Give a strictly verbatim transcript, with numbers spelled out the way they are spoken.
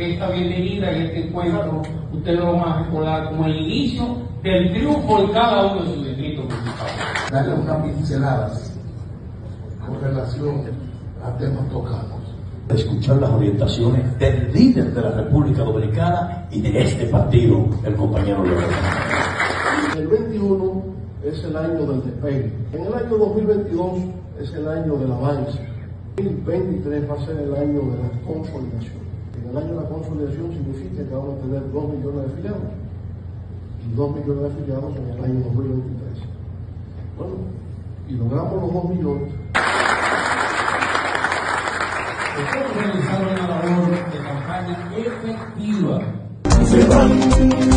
que esta bienvenida en este encuentro ustedes lo van a recordar como el inicio del triunfo en cada uno de sus distritos municipales. Darle unas pinceladas con relación a temas tocados. Escuchar las orientaciones del líder de la República Dominicana y de este partido, el compañero León. El veintiuno es el año del despegue. En el año dos mil veintidós es el año del avance. dos mil veintitrés va a ser el año de la consolidación. En el año de la consolidación significa que vamos a tener dos millones de afiliados. Y dos millones de afiliados en el año dos mil veintitrés. Bueno, y logramos los dos millones. Estamos realizando una labor de campaña efectiva. Se van.